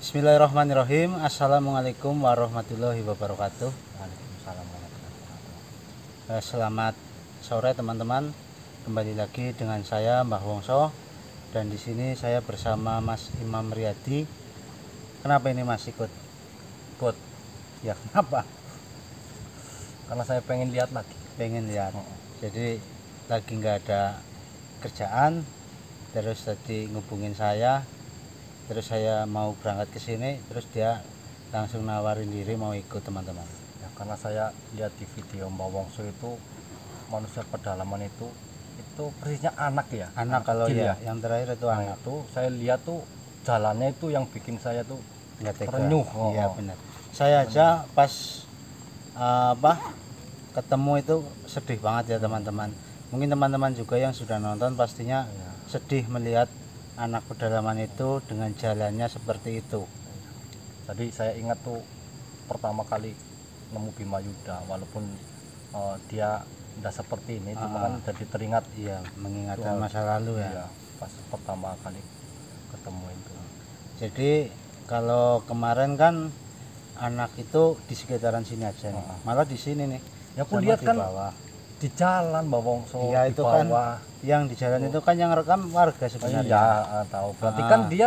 Bismillahirrahmanirrahim. Assalamualaikum warahmatullahi wabarakatuh. Waalaikumsalam warahmatullahi wabarakatuh. Selamat sore teman-teman. Kembali lagi dengan saya Mbah Wongso, dan di sini saya bersama Mas Imam Riyadi. Kenapa ini Mas ikut? Ya kenapa? Karena saya pengen lihat lagi. Pengen lihat. Jadi lagi nggak ada kerjaan, terus tadi ngubungin saya, terus saya mau berangkat ke sini, terus dia langsung nawarin diri mau ikut teman-teman. Ya, karena saya lihat di video Mbak Wongso itu manusia pedalaman itu persisnya anak ya. Anak kalau kecil ya, yang terakhir itu Nah, anak. itu saya lihat tuh jalannya itu yang bikin saya tuh Nggak tega. terenyuh. Iya benar. Saya aja pas ketemu itu sedih banget ya teman-teman. Mungkin teman-teman juga yang sudah nonton pastinya Ya. sedih melihat anak pedalaman itu dengan jalannya seperti itu. Jadi saya ingat tuh pertama kali nemu Bima Yuda, walaupun dia tidak seperti ini, cuma kan jadi teringat. Iya, mengingatkan Soal- masa lalu ya. Iya, pas pertama kali ketemu itu. Jadi kalau kemarin kan anak itu di sekitaran sini aja nih. Malah di sini nih. Ya aku sama lihat di kan bawah. di jalan Mbak Wongso, Iya, di itu kan bawah. yang di jalan itu kan yang rekam warga sebenarnya. Iya, tahu. Berarti kan dia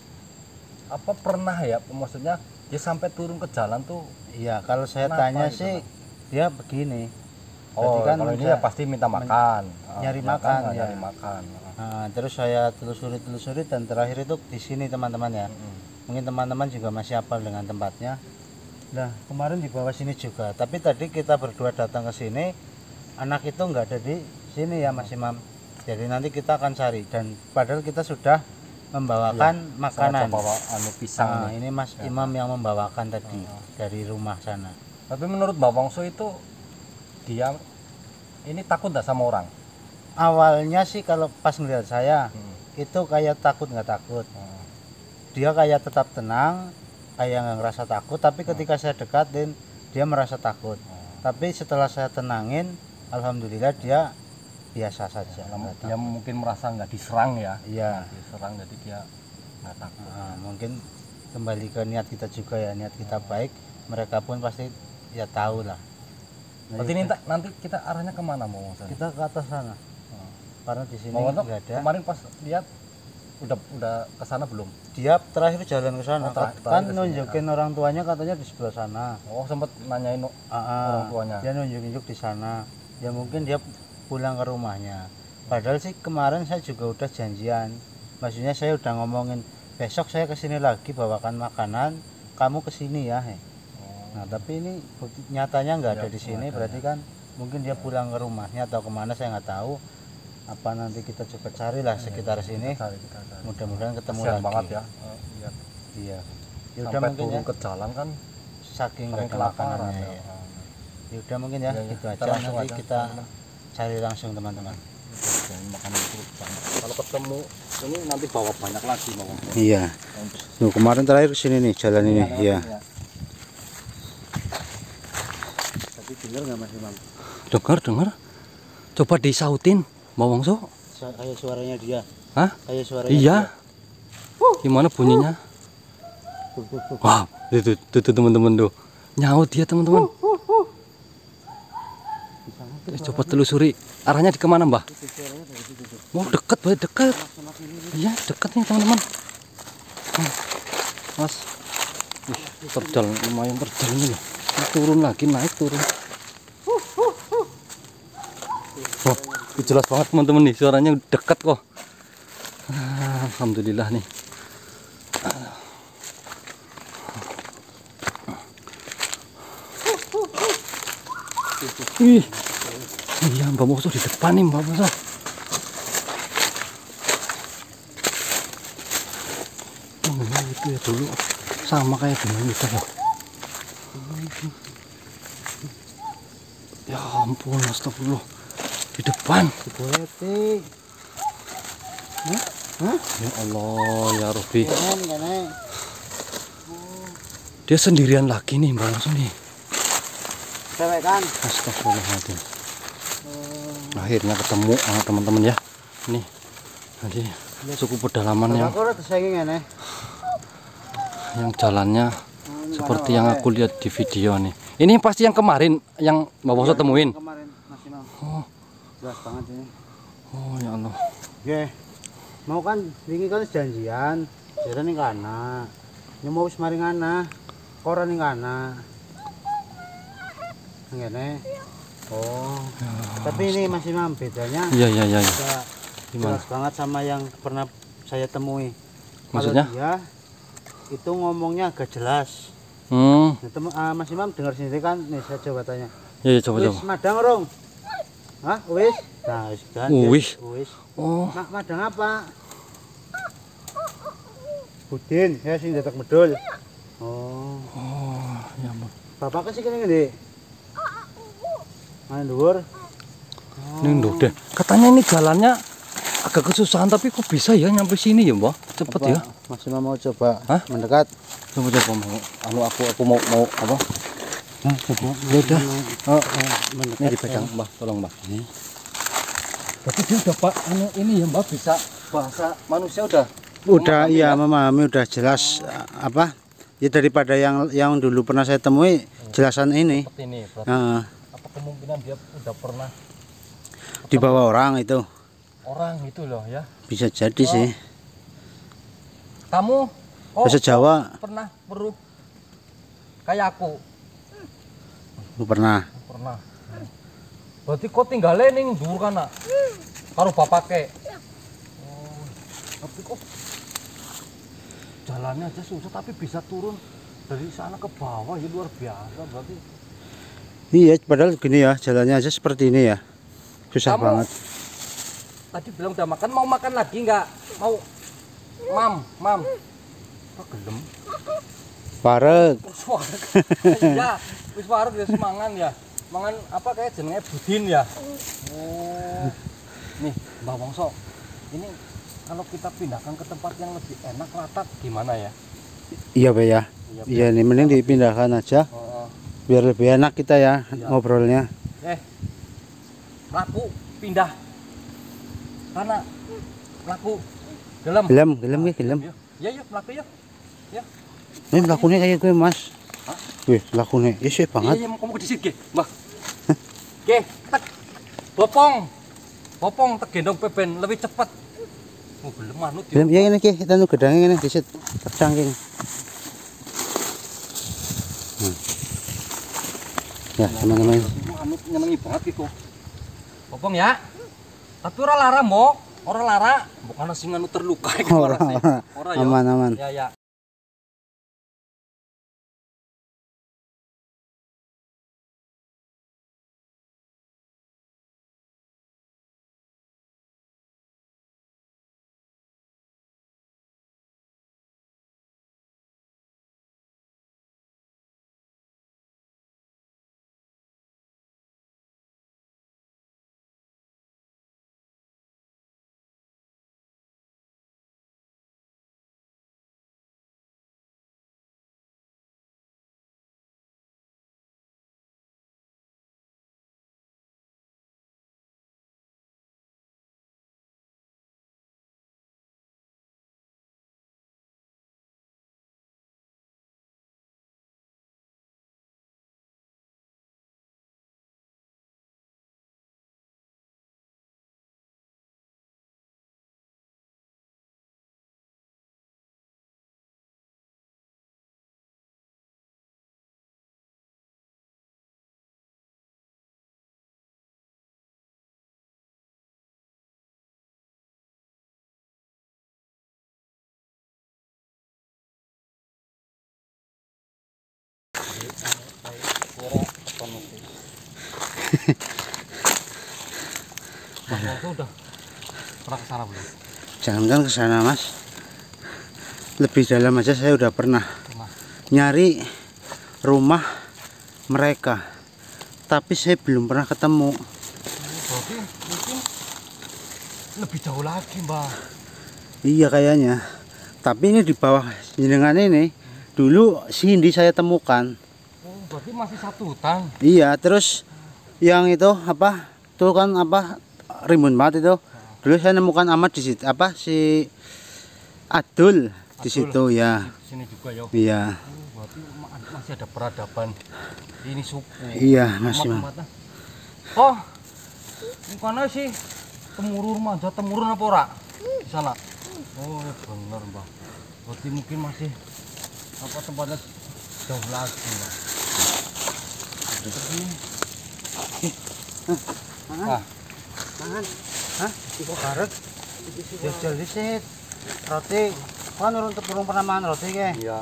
pernah ya, maksudnya dia sampai turun ke jalan tuh. Iya, kalau saya Kenapa tanya gitu, sih dia begini. Oh, kan kalau ini saya ya pasti minta makan. nyari Ya makan, kan, ya. nyari makan. Terus saya telusuri dan terakhir itu di sini teman-teman ya. Mungkin teman-teman juga masih hafal dengan tempatnya. Nah, kemarin di bawah sini juga. Tapi tadi kita berdua datang ke sini, anak itu nggak ada di sini ya Mas Imam. Jadi nanti kita akan cari, dan padahal kita sudah membawakan makanan. Saya bawa pisang nih. Ini Mas Imam yang membawakan tadi dari rumah sana. Tapi menurut Mbak Wongso itu dia ini takut nggak sama orang? Awalnya sih kalau pas melihat saya itu kayak takut nggak takut. Dia kayak tetap tenang, kayak nggak ngerasa takut. Tapi ketika saya dekatin dia merasa takut. Tapi setelah saya tenangin, alhamdulillah dia biasa saja. Dia mungkin merasa nggak diserang ya. Iya. Diserang, jadi dia nggak takut. Mungkin kembali ke niat kita juga ya, niat kita baik. Mereka pun pasti ya tahu lah. Berarti nanti kita arahnya kemana Mbak Wongso? Kita ke atas sana. Karena di sini Mbak Wongso nggak ada. kemarin pas lihat udah ke sana belum? Dia terakhir jalan ke sana. Oh, terakhir Kan ke sini. nunjukin orang tuanya katanya di sebelah sana. Oh, sempat nanyain orang tuanya. Dia nunjuk-nunjuk di sana. Ya mungkin dia pulang ke rumahnya. Padahal sih kemarin saya juga udah janjian. Maksudnya saya udah ngomongin besok saya kesini lagi bawakan makanan, kamu kesini ya. Nah tapi ini nyatanya nggak ada di sini, berarti kan mungkin dia pulang ke rumahnya atau kemana saya nggak tahu. Apa nanti kita coba carilah sekitar sini. Kita cari. Mudah-mudahan ketemu Kasihan lagi. banget ya. Iya. Ya udah Sampai mungkin turun ya. ke jalan kan Saking nggak ada kelaparan makanannya ya. ya. Ya udah mungkin ya, Iya, gitu kita aja. langsung Nanti aja, kita teman-teman. cari langsung teman-teman. Jangan makan itu banyak. Kalau ketemu ini nanti bawa banyak lagi Mbak Wongso. Iya. Tuh, kemarin terakhir sini nih jalan ini. Iya. Tapi dengar nggak Mas Imam? Dengar. Coba disautin Mbak Wongso. Kayak suaranya dia. Hah? Kayak suaranya. Iya. Dia. Gimana bunyinya? Wah, itu teman-teman tuh. Nyaut dia teman-teman. Coba telusuri arahnya di kemana Mbah? Mau dekat, dekat. Iya, dekat nih teman-teman. Mas, terjal, lumayan terjal ini. Turun lagi, naik turun. Wah, itu jelas banget teman-teman nih, suaranya dekat kok. Alhamdulillah nih. Wih, iya Mbak Wongso di depan nih Mbak Wongso. Itu ya dulu sama kayak gini gitu loh. Ya ampun, astagfirullah. Di depan. Ya Allah, ya Rabbi. Dia sendirian lagi nih Mbak Wongso nih. Cewek kan? Astagfirullahaladzim. Akhirnya ketemu teman-teman ya. Nih, nanti suku pedalaman yang aku udah kesengin ya nih. yang jalannya seperti yang aku lihat di video nih. Ini pasti yang kemarin yang Mbak Woso temuin. Kemarin Mas Imam. Oh, Jelas banget ini. oh ya Allah. Nggih. Mau kan wingi kan janjian, jaran ning kana. Nyemo wis mari ngana. Koran ning kana. Ngene. Oh. Tapi ini Mas Imam bedanya. Iya iya iya. Udah Gimana? jelas banget sama yang pernah saya temui. Maksudnya? Kalau dia itu ngomongnya agak jelas. Hmm. Nah, Mas Imam dengar sendiri kan, nih saya coba tanya. Ya, ya coba Wis coba. madang rong? Hah? Wis? Nah, wis kan. Wis. Wis. Oh. Madang apa? Budin, ya sing dadak medul. Oh. Oh, ya ampun. Bapak sih kene ngendi? Mana dhuwur? Ini nduk deh. Katanya ini jalannya agak kesusahan tapi kok bisa ya nyampe sini ya, Mbak? Cepet Apa ya. Mas Imam mau coba Hah? mendekat? Coba coba mau. Aku mau apa? Hah, coba. Ya udah. Oh, Mendekat. ini dipegang, Mbak. Tolong, Mbak. Berarti dia udah Pak ini ya, Mbak, bisa bahasa manusia udah. Udah memahami iya ya? memahami, udah jelas apa? Ya daripada yang dulu pernah saya temui jelasan ini. Seperti ini. Berarti Heeh. apa kemungkinan dia udah pernah Dibawa orang itu. orang itu loh ya. Bisa jadi sih. Kamu Bahasa Jawa pernah merup kayak aku? pernah. Pernah. Berarti kok tinggalnya ning dhuwur kana karo bapake. Oh, tapi kok jalannya aja susah tapi bisa turun dari sana ke bawah ya, luar biasa berarti. Iya, padahal gini ya, jalannya aja seperti ini ya. Susah Kamu banget. tadi bilang udah makan, mau makan lagi nggak? Mau? Mam. Kok gelem? Parek. Wis wareg. Iya, wis wareg ya semangan ya. Mangan apa kayak jenenge budin ya. Oh. Nih, Mbak Wongso. Ini kalau kita pindahkan ke tempat yang lebih enak rata gimana ya? Iya, Pak ya. Iya, Iya, ini mending dipindahkan aja Oh, biar lebih enak kita ya Iya. ngobrolnya. laku pindah. Karena laku gelem. Gelem ya, gelem. Ya, yuk, laku yuk. Ya. Ini lakunya kayak gue, Mas. Hah? Wih, lakunya. Ya sih banget. Iya, kamu di sini, Mbah. Oke, tek. Bopong tek gendong peben lebih cepat. Oh, belum manut ya. Gelem ya ini ki, kita nu gedangnya ini disit tercangking. Ya, teman-teman. Manut nyenengi banget iku. Bopong ya. Tapi ora lara, Mbok. Ora lara, bukan sing anu terluka iki ora sih. Ora ya. Aman. Ya, ya. Bang udah pernah ke sana belum? Jangankan ke sana, Mas. Lebih dalam aja saya udah pernah Pernah. nyari rumah mereka. Tapi saya belum pernah ketemu. Berarti mungkin lebih jauh lagi, Mbak. Iya kayaknya. Tapi ini di bawah jenengan ini dulu Cindy saya temukan. Oh, berarti masih satu hutan. Iya, terus yang itu apa? Tuh kan apa? Rimbun banget itu. Dulu saya nemukan Ahmad di situ, apa si Adul Di situ ya. Di sini juga ya. Iya. Berarti masih ada peradaban ini suku. Iya, masih. Tempat-tempatnya. Oh, ini kana sih temurun manja temurun apa ora? Di sana. Oh, bener, Mbah. Berarti mungkin masih apa tempatnya jauh lagi, Mbah. Mangan. Mangan. Hah? Iku karek. Jajal disit. Roti. Kan urung pernah mangan roti ke? Iya.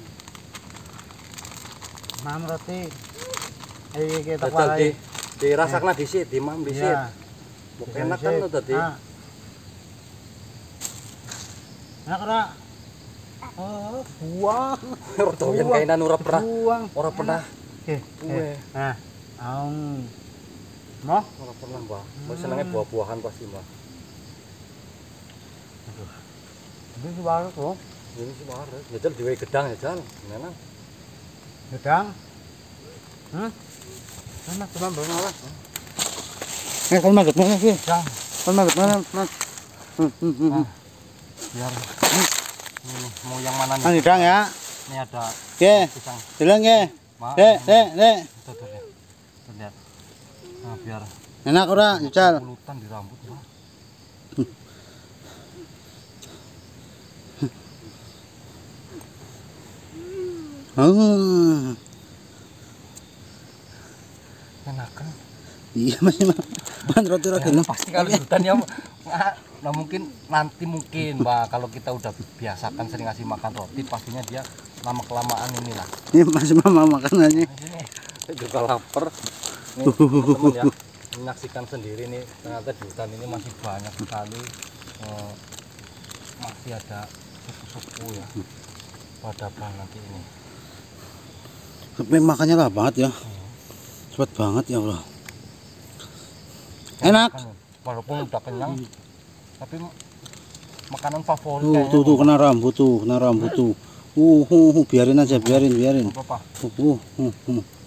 Mangan roti. Ayo kita Jajal walai. dirasakna disit, dimam disit. Iya. Enak kan lo tadi. Enak ora? Oh, buang. Rotoyan kainan ora pernah. Buang. Ora pernah. Oke. Nah, aung. Mau? Ora pernah, Mbah. Mbah senenge buah-buahan pasti, Mbah. Ini suara tuh. Ini sih mahal. Jajal diwe gedang jajal. Gimana? Gedang. Enak cuma belum alas. Kan maget mana sih? Gedang. Kan maget mana, Mas? Biar ini mau yang mana nih? Kan gedang ya. Ini ada Oke. pisang. Bilang ya. Mak. Dek. Tuh, lihat. Tuh, lihat. Nah, biar Enak ora, Jajal? pulutan di rambut, Mbah. Oh. Enak kan? Iya masih man roti roti. Pasti kalau di hutan ya. Nah mungkin nanti Mbak kalau kita udah biasakan sering ngasih makan roti pastinya dia lama kelamaan inilah. Ini masih mama makanannya. Saya juga lapar. Nih teman-teman ya menyaksikan sendiri nih ternyata di hutan ini masih banyak sekali masih ada suku-suku ya pada nanti ini. Tapi makannya lah banget ya. Cepat banget ya Allah. Enak. Walaupun udah kenyang, tapi makanan favorit. Tuh kena rambut tuh. Biarin aja, biarin. Apa?